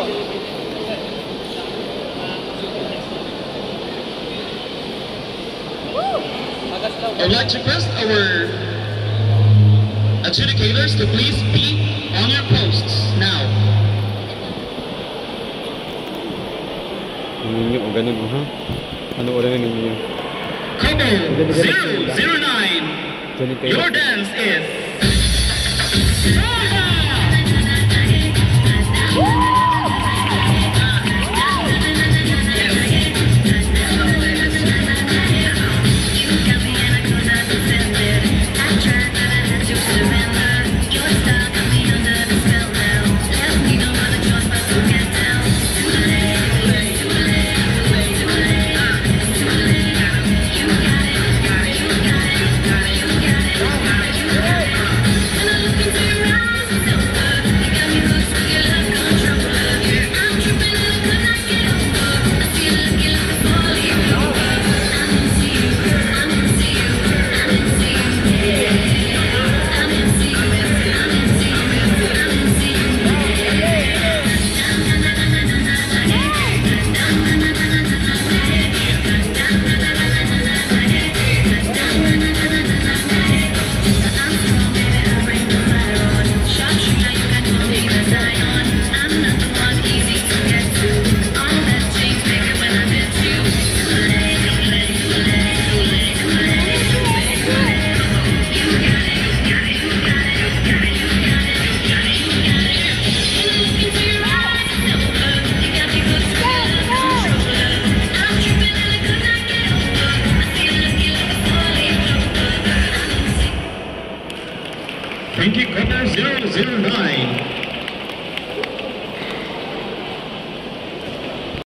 I'd like to request our adjudicators to please be on your posts now. Ninyo, o ganun mo ha? Ano oras na ninyo? Couple 009, your dance is... Thank you, Couple 009.